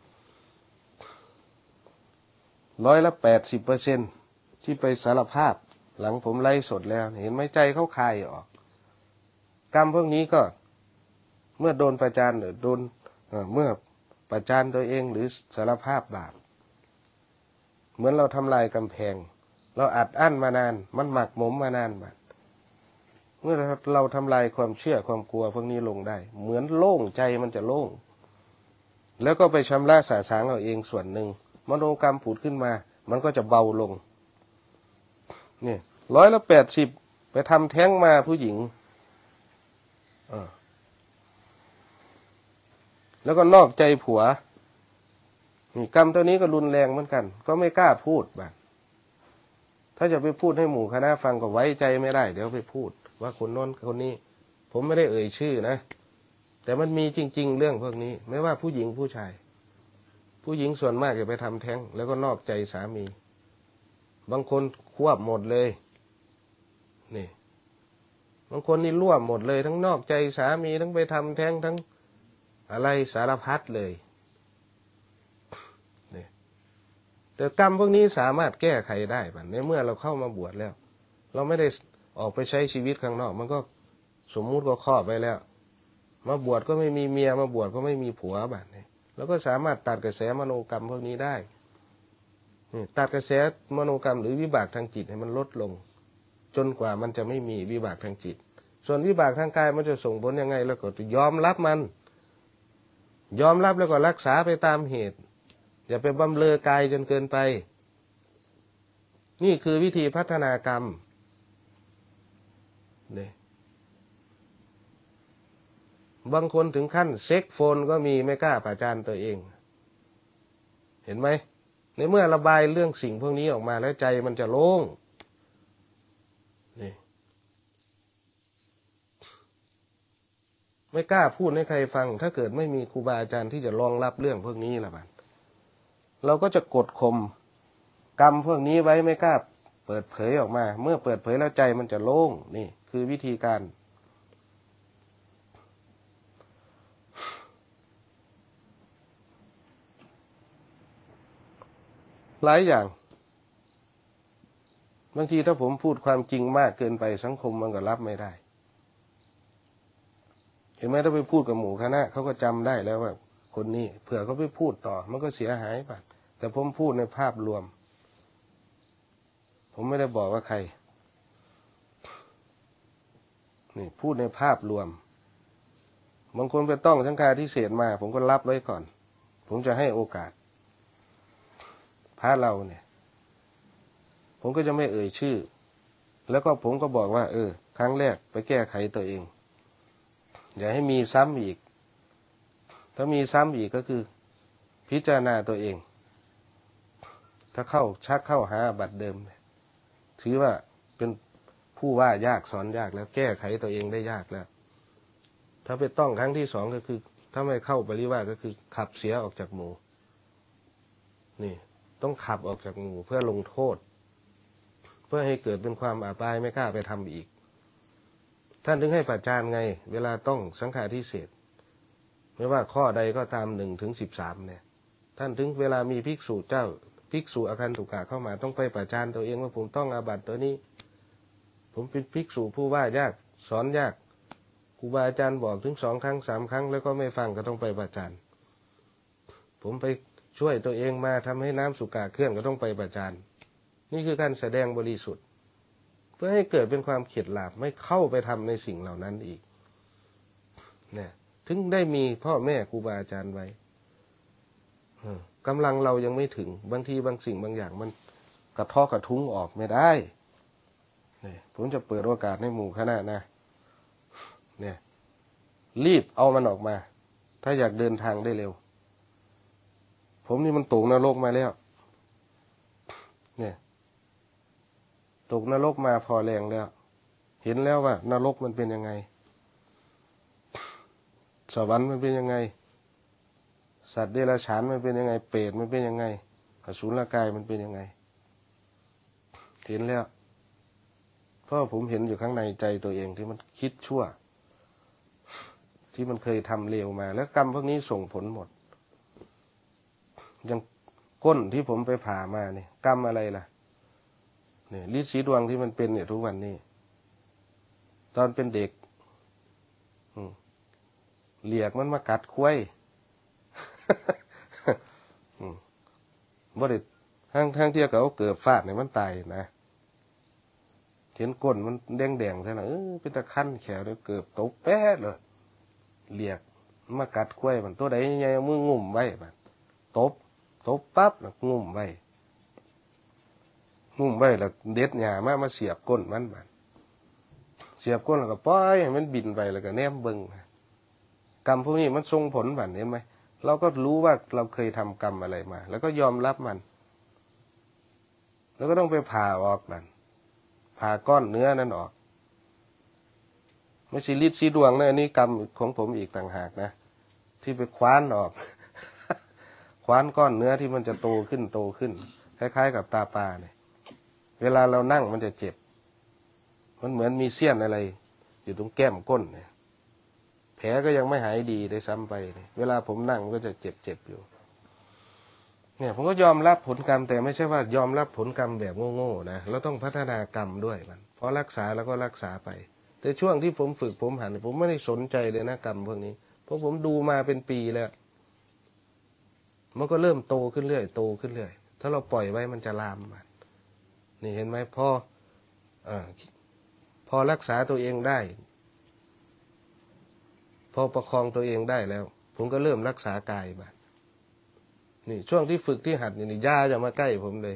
80%ที่ไปสารภาพหลังผมไล่สดแล้วเห็นไหมใจเขาคลายออกกรรมพวกนี้ก็เมื่อโดนประจานหรือโดนเมื่อประจานตัวเองหรือสารภาพบาปเหมือนเราทำลายกำแพงเราอัดอั้นมานานมันหมักหมมมานานเมื่อเราทำลายความเชื่อความกลัวพวกนี้ลงได้เหมือนโล่งใจมันจะโล่งแล้วก็ไปชำระสาสางเอาเองส่วนหนึ่งมโนกรรมผุดขึ้นมามันก็จะเบาลงเนี่ย180ไปทำแท้งมาผู้หญิงแล้วก็นอกใจผัวนี่กรรมตัวนี้ก็รุนแรงเหมือนกันก็ไม่กล้าพูดบ้างถ้าจะไปพูดให้หมู่คณะฟังก็ไว้ใจไม่ได้เดี๋ยวไปพูดว่าคนโน้นคนนี้ผมไม่ได้เอ่ยชื่อนะแต่มันมีจริงๆเรื่องพวกนี้ไม่ว่าผู้หญิงผู้ชายผู้หญิงส่วนมากจะไปทำแท้งแล้วก็นอกใจสามีบางคนควบหมดเลยนี่บางคนนี่ร่วมหมดเลยทั้งนอกใจสามีทั้งไปทำแท้งทั้งอะไรสารพัดเลยนี่แต่กรรมพวกนี้สามารถแก้ไขได้บัดในเมื่อเราเข้ามาบวชแล้วเราไม่ได้ออกไปใช้ชีวิตข้างนอกมันก็สมมุติก็ครอบไปแล้วมาบวชก็ไม่มีเมียมาบวชก็ไม่มีผัวบัดนี้แล้วก็สามารถตัดกระแสมโนกรรมพวกนี้ได้ตัดกระแสมโนกรรมหรือวิบากทางจิตให้มันลดลงจนกว่ามันจะไม่มีวิบากทางจิตส่วนวิบากทางกายมันจะส่งผลยังไงแล้วก็ยอมรับมันยอมรับแล้วก็รักษาไปตามเหตุอย่าไปบำเรอกายจนเกินไปนี่คือวิธีพัฒนากรรมเนี่ยบางคนถึงขั้นเซ็กโฟนก็มีไม่กล้าประจานตัวเองเห็นไหมในเมื่อระบายเรื่องสิ่งพวกนี้ออกมาแล้วใจมันจะโล่งนี่ไม่กล้าพูดให้ใครฟังถ้าเกิดไม่มีครูบาอาจารย์ที่จะรองรับเรื่องพวกนี้ละมันเราก็จะกดข่มกรรมพวกนี้ไว้ไม่กล้าเปิดเผยออกมาเมื่อเปิดเผยแล้วใจมันจะโล่งนี่คือวิธีการหลายอย่างบางทีถ้าผมพูดความจริงมากเกินไปสังคมมันก็รับไม่ได้เห็นไหมถ้าไปพูดกับหมู่คณะเขาก็จำได้แล้วว่าคนนี้เผื่อเขาไปพูดต่อมันก็เสียหายไปแต่ผมพูดในภาพรวมผมไม่ได้บอกว่าใครนี่พูดในภาพรวมบางคนไปต้องสังฆาทิเศษมาผมก็รับไว้ก่อนผมจะให้โอกาสพระเราเนี่ยผมก็จะไม่เอ่ยชื่อแล้วก็ผมก็บอกว่าครั้งแรกไปแก้ไขตัวเองอย่าให้มีซ้ำอีกถ้ามีซ้ำอีกก็คือพิจารณาตัวเองถ้าชักเข้าหาบัตรเดิมถือว่าเป็นผู้ว่ายากสอนยากแล้วแก้ไขตัวเองได้ยากแล้วถ้าไปต้องครั้งที่สองก็คือถ้าไม่เข้าปริวาสก็คือขับเสียออกจากหมู่นี่ต้องขับออกจากหมู่เพื่อลงโทษเพื่อให้เกิดเป็นความอับอายไม่กล้าไปทำอีกท่านถึงให้ประจานไงเวลาต้องสังฆาทิเศษไม่ว่าข้อใดก็ตาม1 ถึง 13เนี่ยท่านถึงเวลามีภิกษุอาคันตุกะเข้ามาต้องไปประจานตัวเองว่าผมต้องอาบัติตัวนี้ผมเป็นภิกษุผู้ว่ายากสอนยากครูบาอาจารย์บอกถึง2 ครั้ง 3 ครั้งแล้วก็ไม่ฟังก็ต้องไปประจานผมไปช่วยตัวเองมาทำให้น้ำสุกาเคลื่อนก็ต้องไปประจานนี่คือการแสดงบริสุทธิ์เพื่อให้เกิดเป็นความเข็ดหลาบไม่เข้าไปทำในสิ่งเหล่านั้นอีกเนี่ยถึงได้มีพ่อแม่ครูบาอาจารย์ไว้กำลังเรายังไม่ถึงบางทีบางสิ่งบางอย่างมันกระท้อกระทุ้งออกไม่ได้เนี่ยผมจะเปิดโอกาสให้หมู่คณะนะเนี่ยรีบเอามันออกมาถ้าอยากเดินทางได้เร็วผมนี่มันตกนรกมาแล้วเนี่ยตกนรกมาพอแรงแล้วเห็นแล้วว่านรกมันเป็นยังไงสวรรค์มันเป็นยังไงสัตว์เดรัจฉานมันเป็นยังไงเปรตมันเป็นยังไงอสุรกายมันเป็นยังไงเห็นแล้วเพราะผมเห็นอยู่ข้างในใจตัวเองที่มันคิดชั่วที่มันเคยทำเลวมาแล้วกรรมพวกนี้ส่งผลหมดอย่างก้นที่ผมไปผ่ามาเนี่ยกรรมอะไรล่ะเนี่ยฤทธิ์สีดวงที่มันเป็นเนี่ยทุกวันนี้ตอนเป็นเด็กเหลียกมันมากัดควายบ่ได้ทั้งเที่ยวกับเกิดฟาดเนี่ยมันตายนะเห็นก้นมันแดงๆใช่ไหมเป็นตะขั้นแขวเลยเกิดตกแป๊ดเลยเหลียกมากัดควายมันตัวใดใหญ่มืองุ่มไว้มันตบปั๊บแล้วงุ่มไว้แล้วเด็ดหญ้ามาเสียบก้นมันเสียบก้นแล้วก็ปล่อยให้มันบินไปแล้วก็แนมเบิ่งกรรมพวกนี้มันส่งผลบัดเห็นไหมเราก็รู้ว่าเราเคยทำกรรมอะไรมาแล้วก็ยอมรับมันแล้วก็ต้องไปผ่าออกมันผ่าก้อนเนื้อนั้นออกไม่ใช่ฤทธิ์สีดวงนะอันนี้กรรมของผมอีกต่างหากนะที่ไปคว้านออก คว้านก้อนเนื้อที่มันจะโตขึ้นคล้ายๆกับตาปลาเนี่ยเวลาเรานั่งมันจะเจ็บมันเหมือนมีเสี้ยนอะไรอยู่ตรงแก้มก้นเนี่ยแผลก็ยังไม่หายดีได้ซ้ำไปเนี่ยเวลาผมนั่งก็จะเจ็บอยู่เนี่ยผมก็ยอมรับผลกรรมแต่ไม่ใช่ว่ายอมรับผลกรรมแบบโง่ๆนะเราต้องพัฒนากรรมด้วยมันพอรักษาแล้วก็รักษาไปแต่ช่วงที่ผมฝึกผมหันผมไม่ได้สนใจเลยนะกรรมพวกนี้เพราะผมดูมาเป็นปีแล้วมันก็เริ่มโตขึ้นเรื่อยถ้าเราปล่อยไว้มันจะลามมานี่เห็นไหมพอรักษาตัวเองได้พอประคองตัวเองได้แล้วผมก็เริ่มรักษากายบ้างนี่ช่วงที่ฝึกที่หัดนี่ยาจะมาใกล้ผมเลย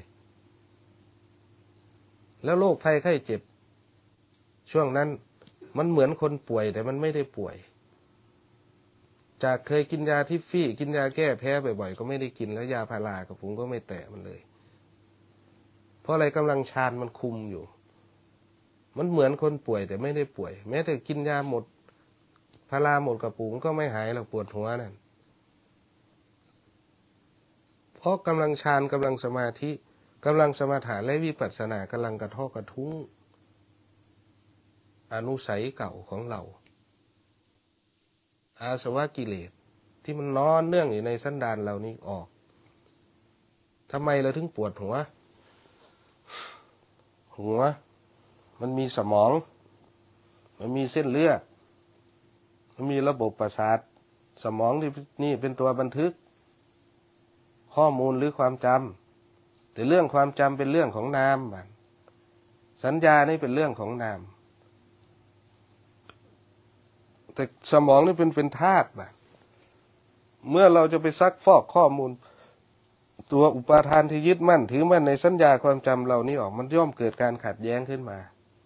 แล้วโรคภัยไข้เจ็บช่วงนั้นมันเหมือนคนป่วยแต่มันไม่ได้ป่วยจากเคยกินยาทิฟฟี่กินยาแก้แพ้บ่อยๆก็ไม่ได้กินแล้วยาพารากับผมก็ไม่แตะมันเลยเพราะอะไรกำลังฌานมันคุมอยู่มันเหมือนคนป่วยแต่ไม่ได้ป่วยแม้แต่กินยาหมดพาราหมดกระปุกก็ไม่หายหรอกปวดหัวนั่นเพราะกำลังฌานกำลังสมาธิกำลังสมาถะและวิปัสสนากำลังกระทบกระทุ้งอนุสัยเก่าของเราอาสวะกิเลสที่มันนอนเนื่องอยู่ในสันดานเรานี้ออกทำไมเราถึงปวดหัวมันมีสมองมันมีเส้นเลือดมันมีระบบประสาทสมองนี่เป็นตัวบันทึกข้อมูลหรือความจำแต่เรื่องความจำเป็นเรื่องของนามสัญญานี่เป็นเรื่องของนามแต่สมองนี่เป็นธาตุเมื่อเราจะไปซักฟอกข้อมูลตัวอุปาทานที่ยึดมั่นถือมั่นในสัญญาความจำเหล่านี้ออกมันย่อมเกิดการขัดแย้งขึ้นมา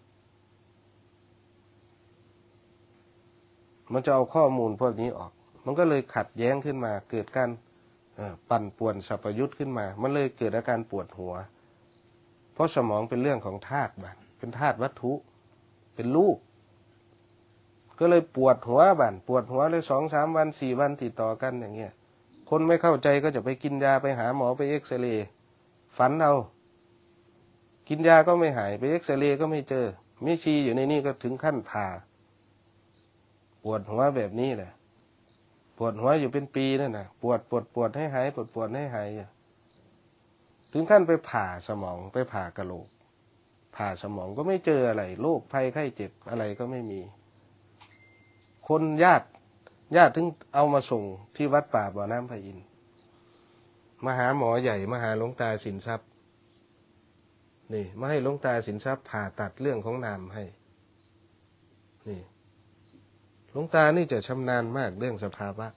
มันจะเอาข้อมูลพวกนี้ออกมันก็เลยขัดแย้งขึ้นมาเกิดการปั่นป่วนสัพยุตขึ้นมามันเลยเกิดอาการปวดหัวเพราะสมองเป็นเรื่องของธาตุเป็นธาตุวัตถุเป็นรูปก็เลยปวดหัวปวดหัวเลย2-3 วัน4 วันติดต่อกันอย่างเงี้ยคนไม่เข้าใจก็จะไปกินยาไปหาหมอไปเอ็กซเรย์ฝันเอากินยาก็ไม่หายไปเอ็กซเรย์ก็ไม่เจอมีชีอยู่ในนี้ก็ถึงขั้นผ่าปวดหัวแบบนี้แหละปวดหัวอยู่เป็นปีนั่นนะปวดให้หายปวดให้หายถึงขั้นไปผ่าสมองไปผ่ากะโหลกผ่าสมองก็ไม่เจออะไรโรคภัยไข้เจ็บอะไรก็ไม่มีคนญาติถึงเอามาส่งที่วัดป่าบ่อน้ำพระอินทร์มาหาหมอใหญ่มาหาหลวงตาสินทรัพย์นี่มาให้หลวงตาสินทรัพย์ผ่าตัดเรื่องของนามให้นี่หลวงตานี่จะชำนาญมากเรื่องสภาวะ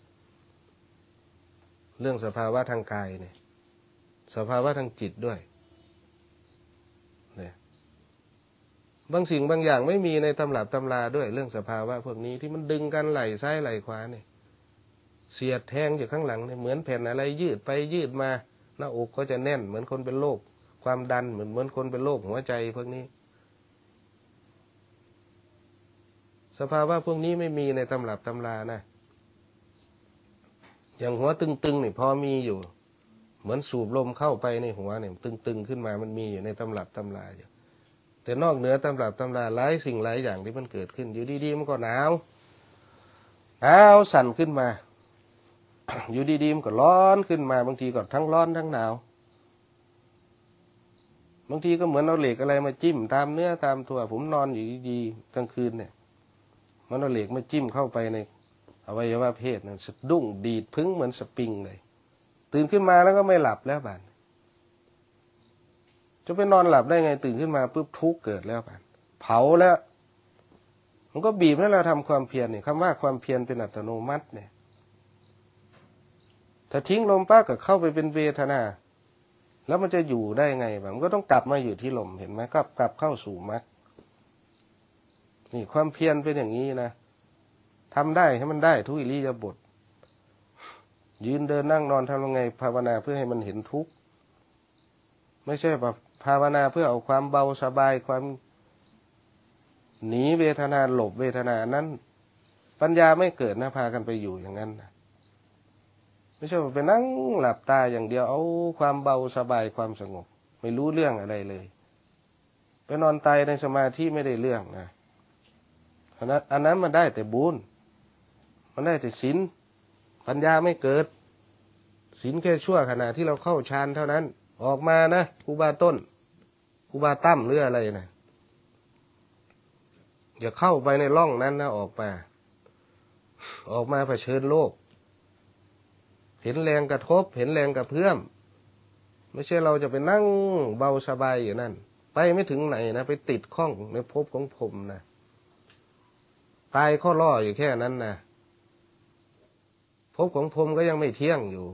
ทางกายเนี่ยสภาวะทางจิตด้วยเนี่ยบางสิ่งบางอย่างไม่มีในตำรับตำราด้วยเรื่องสภาวะพวกนี้ที่มันดึงกันไหลซ้ายไหลขวาเนี่ยเสียดแทงอยู่ข้างหลังเนี่ยเหมือนแผ่นอะไรยืดไปยืดมาหน้าอกก็จะแน่นเหมือนคนเป็นโรคความดันเหมือนคนเป็นโรคหัวใจพวกนี้สภาวะพวกนี้ไม่มีในตำรับตำรานะอย่างหัวตึงๆนี่พอมีอยู่เหมือนสูบลมเข้าไปในหัวเนี่ยตึงๆขึ้นมามันมีอยู่ในตำรับตำราอยู่แต่นอกเหนือตำรับตำราหลายสิ่งหลายอย่างที่มันเกิดขึ้นอยู่ดีๆมันก็หนาวสั่นขึ้นมาอยู่ดีๆมันก็ร้อนขึ้นมาบางทีก็ทั้งร้อนทั้งหนาวบางทีก็เหมือนเอาเหล็กอะไรมาจิ้มตามเนื้อตามตัวผมนอนอยู่ดีๆกลางคืนเนี่ยมันเอาเหล็กมาจิ้มเข้าไปในอวัยวะเพศนั่นสะดุ้งดีดพึ่งเหมือนสปริงเลยตื่นขึ้นมาแล้วก็ไม่หลับแล้วบ้านจะไปนอนหลับได้ไงตื่นขึ้นมาปุ๊บทุกข์เกิดแล้วบ้านเผาแล้วมันก็บีบให้เราทำความเพียรเนี่ยคำว่าความเพียรเป็นอัตโนมัติเนี่ยถ้าทิ้งลมป้าก็เข้าไปเป็นเวทนาแล้วมันจะอยู่ได้ไงบ้างมันก็ต้องกลับมาอยู่ที่ลมเห็นไหมกลับเข้าสู่มรรคนี่ความเพียรเป็นอย่างนี้นะทำได้ให้มันได้ทุกอิริยาบถยืนเดินนั่งนอนทำยังไงภาวนาเพื่อให้มันเห็นทุกข์ไม่ใช่แบบภาวนาเพื่อเอาความเบาสบายความหนีเวทนาหลบเวทนานั้นปัญญาไม่เกิดนะพากันไปอยู่อย่างนั้นนะไม่ใช่ว่าไปนั่งหลับตาอย่างเดียวเอาความเบาสบายความสงบไม่รู้เรื่องอะไรเลยไปนอนตายในสมาธิไม่ได้เรื่องนะอันนั้นมันได้แต่บุญมันได้แต่ศีลปัญญาไม่เกิดศีลแค่ชั่วขณะที่เราเข้าฌานเท่านั้นออกมานะครูบาต้นครูบาตั้มหรืออะไรนะอย่าเข้าไปในร่องนั้นนะออกมาเผชิญโลกเห็นแรงกระทบเห็นแรงกระเพื่อมไม่ใช่เราจะไปนั่งเบาสบายอยู่นั่นไปไม่ถึงไหนนะไปติดข้องในภพของผมนะตายข้อล่ออยู่แค่นั้นนะภพของพรหมก็ยังไม่เที่ยงอยู่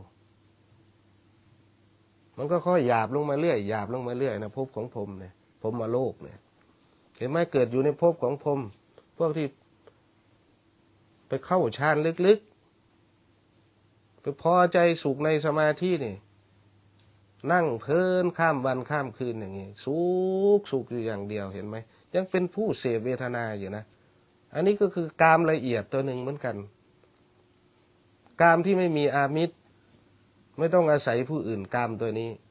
มันก็ค่อยหยาบลงมาเรื่อยหยาบลงมาเรื่อยนะภพของพรหมเนี่ยพรหมโลกเนี่ยเห็นไหมเกิดอยู่ในภพของพรหมพวกที่ไปเข้าฌานลึกๆไปพอใจสุขในสมาธินี่นั่งเพลินข้ามวันข้ามคืนอย่างนี้สุขอยู่อย่างเดียวเห็นไหมยังเป็นผู้เสพเวทนาอยู่นะอันนี้ก็คือกามละเอียดตัวหนึ่งเหมือนกันกามที่ไม่มีอามิตรไม่ต้องอาศัยผู้อื่นกามตัวนี้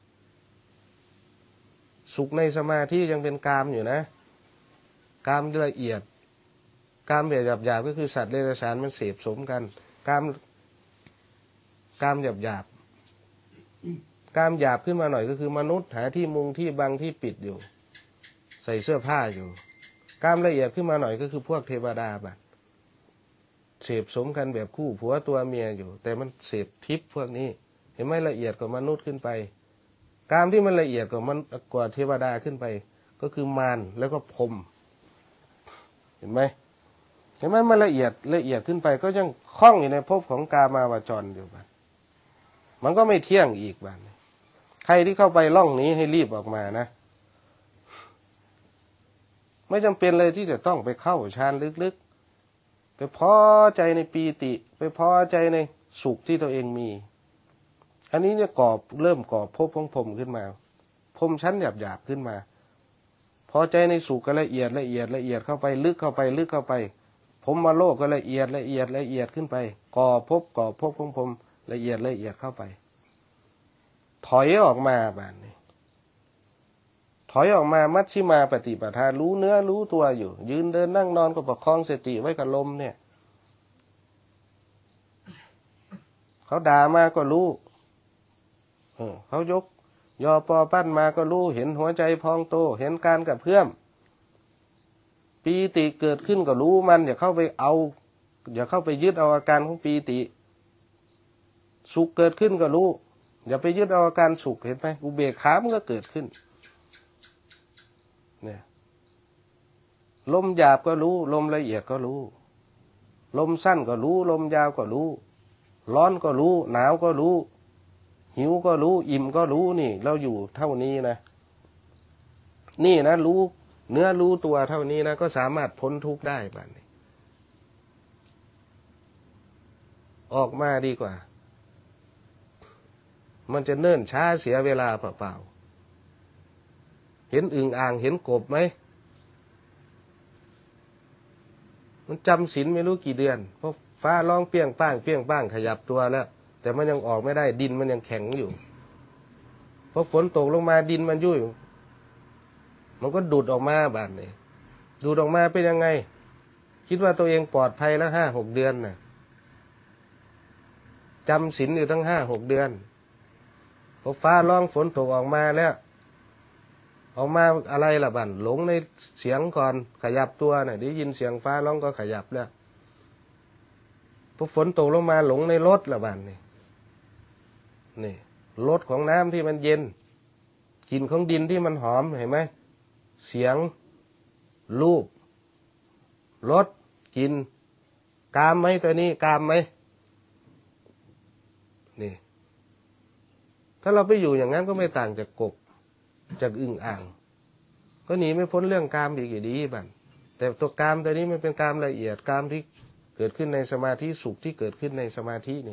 สุขในสมาธิยังเป็นกามอยู่นะกามละเอียดกามแบบหยาบๆก็คือสัตว์เดรัจฉานมันเสพสมกันกามหยาบกามหยาบขึ้นมาหน่อยก็คือมนุษย์หาที่มุงที่บังที่ปิดอยู่ใส่เสื้อผ้าอยู่กามละเอียดขึ้นมาหน่อยก็คือพวกเทวดาบัดเสพสมกันแบบคู่ผัวตัวเมียอยู่แต่มันเสพทิพย์พวกนี้เห็นไหมละเอียดกว่ามนุษย์ขึ้นไปกามที่มันละเอียดกว่าเทวดาขึ้นไปก็คือมารแล้วก็พรหมเห็นไหมมันละเอียดขึ้นไปก็ยังคล้องอยู่ในภพของกามาวจรอยู่บัดมันก็ไม่เที่ยงอีกบัดใครที่เข้าไปล่องนี้ให้รีบออกมานะไม่จำเป็นเลยที่จะต้องไปเข้าฌานลึกๆไปพอใจในปีติไปพอใจในสุขที่ตัวเองมีอันนี้เนี่ยเริ่มก่อภพของพรหมขึ้นมาพรหมชั้นหยาบๆขึ้นมาพอใจในสุขก็ละเอียดเข้าไปลึกเข้าไปพรหมโลกก็ละเอียดขึ้นไปก่อภพของพรหมละเอียดเข้าไปถอยออกมาแบบนี้ถอยออกมามัชฌิมาปฏิปทารู้เนื้อรู้ตัวอยู่ยืนเดินนั่งนอนก็ประคองสติไว้กับลมเนี่ยเขาด่ามาก็รู้เขายกยอปอปั้นมาก็รู้เห็นหัวใจพองโตเห็นการกระเพื่อมปีติเกิดขึ้นก็รู้มันอย่าเข้าไปยึดเอาอาการของปีติสุขเกิดขึ้นก็รู้อย่าไปยึดเอาอาการสุขเห็นไหมอุเบกขามันก็เกิดขึ้นเนี่ยลมหยาบก็รู้ลมละเอียดก็รู้ลมสั้นก็รู้ลมยาวก็รู้ร้อนก็รู้หนาวก็รู้หิวก็รู้อิ่มก็รู้นี่เราอยู่เท่านี้นะนี่นะรู้เนื้อรู้ตัวเท่านี้นะก็สามารถพ้นทุกข์ได้บ้างนี่ออกมาดีกว่ามันจะเนิ่นช้าเสียเวลาเปล่าๆเห็นอึ่งอ่างเห็นกบไหมมันจำศีลไม่รู้กี่เดือนเพราะฟ้าร้องเปี้ยงป้างขยับตัวแล้วแต่มันยังออกไม่ได้ดินมันยังแข็งอยู่พอฝนตกลงมาดินมันยุ่ยมันก็ดูดออกมาบ้านนี่ดูดออกมาเป็นยังไงคิดว่าตัวเองปลอดภัยแล้ว5-6 เดือนน่ะจำศีลอยู่ตั้ง5-6 เดือนพอฟ้าร้องฝนตกออกมาแล้วออกมาอะไรล่ะบ้านหลงในเสียงก่อนขยับตัวน่ะได้ยินเสียงฟ้าร้องก็ขยับแล้วพอฝนตกลงมาหลงในรถล่ะบ้านนี่รสของน้ำที่มันเย็นกลิ่นของดินที่มันหอมเห็นไหมเสียงรูปรสกลิ่นกามไหมตัวนี้กามไหมนี่ถ้าเราไปอยู่อย่างนั้นก็ไม่ต่างจากกบจากอึ่งอ่างก็หนีไม่พ้นเรื่องกามอีกอยู่ดีบ้านแต่ตัวกามตัวนี้มันเป็นกามละเอียดกามที่เกิดขึ้นในสมาธิสุขที่เกิดขึ้นในสมาธินี่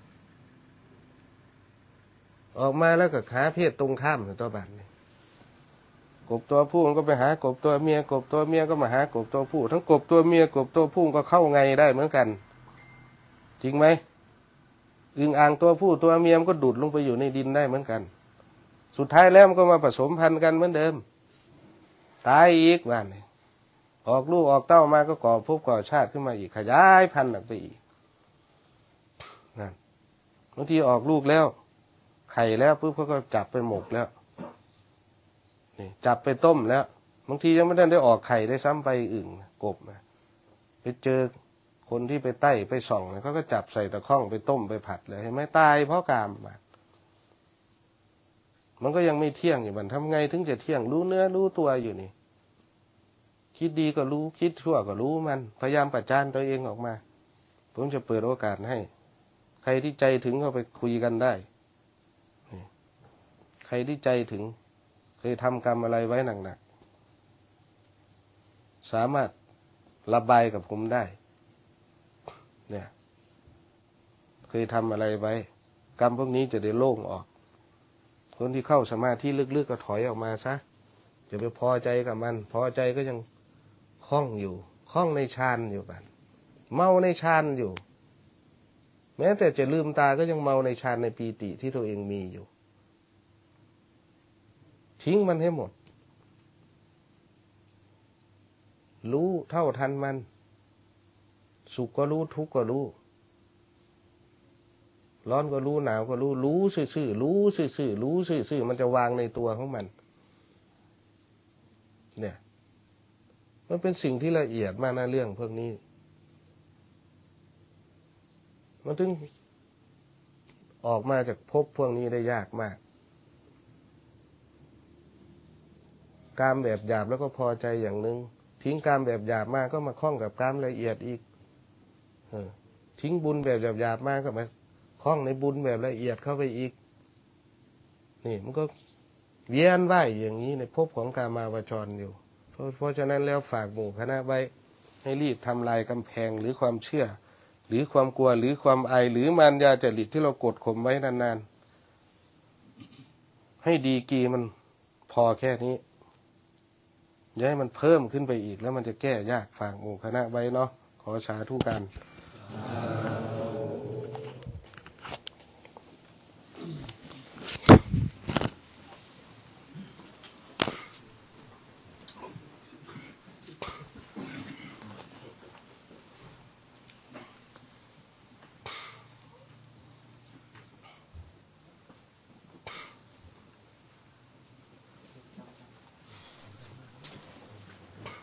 ออกมาแล้วก็หาเพศตรงข้ามกับตัวบ้านนี่กบตัวผู้มันก็ไปหากบตัวเมียกบตัวเมียก็มาหากบตัวผู้ทั้งกบตัวเมียกบตัวผู้ก็เข้าไงได้เหมือนกันจริงไหมอึ่งอ่างตัวผู้ตัวเมียมันก็ดูดลงไปอยู่ในดินได้เหมือนกันสุดท้ายแล้วมันก็มาผสมพันธุ์กันเหมือนเดิมตายอีกบ้านนี่ออกลูกออกเต้ามาก็ก่อภพก่อชาติขึ้นมาอีกขยายพันธุ์ไปอีกนั่นบางทีออกลูกแล้วไข่แล้วปุ๊บเขาก็จับไปหมกแล้วนี่จับไปต้มแล้วบางทียังไม่ได้ออกไข่ได้ซ้ำไปอึ่งกบไปเจอคนที่ไปไต่ไปส่องเขาก็จับใส่ตะข้องไปต้มไปผัดเลยเห็นไหมตายเพราะกามมันก็ยังไม่เที่ยงอยู่มันทำไงถึงจะเที่ยงรู้เนื้อรู้ตัวอยู่นี่คิดดีก็รู้คิดชั่วก็รู้มันพยายามประจานตัวเองออกมาผมจะเปิดโอกาสให้ใครที่ใจถึงก็ไปคุยกันได้ใครที่ใจถึงเคยทำกรรมอะไรไว้หนักๆสามารถระบายกับผมได้เนี่ยเคยทำอะไรไว้กรรมพวกนี้จะได้โล่งออกคนที่เข้าสมาธิลึกๆก็ถอยออกมาซะอย่าไปพอใจกับมันพอใจก็ยังคล้องอยู่คล้องในฌานอยู่กันเมาในฌานอยู่แม้แต่จะลืมตาก็ยังเมาในฌานในปีติที่ตัวเองมีอยู่ทิ้งมันให้หมดรู้เท่าทันมันสุขก็รู้ทุกข์ก็รู้ร้อนก็รู้หนาวก็รู้รู้ซื่อๆรู้ซื่อๆรู้ซื่อๆมันจะวางในตัวของมันเนี่ยมันเป็นสิ่งที่ละเอียดมากนะเรื่องพวกนี้มันถึงออกมาจากภพพวกนี้ได้ยากมากกามแบบหยาบแล้วก็พอใจอย่างหนึ่งทิ้งกามแบบหยาบมาก็มาคล้องกับกามละเอียดอีกทิ้งบุญแบบหยาบมาก็มาคล้องในบุญแบบละเอียดเข้าไปอีกนี่มันก็เวียนว่ายอย่างนี้ในภพของกามาวจรอยู่เพราะฉะนั้นแล้วฝากหมู่คณะไว้ให้รีบทำลายกำแพงหรือความเชื่อหรือความกลัวหรือความอายหรือมารยาจริตที่เรากดข่มไว้นานๆให้ดีกีมันพอแค่นี้อย่าให้มันเพิ่มขึ้นไปอีกแล้วมันจะแก้ยากฝากหมู่คณะไว้เนาะขอสาธุกัน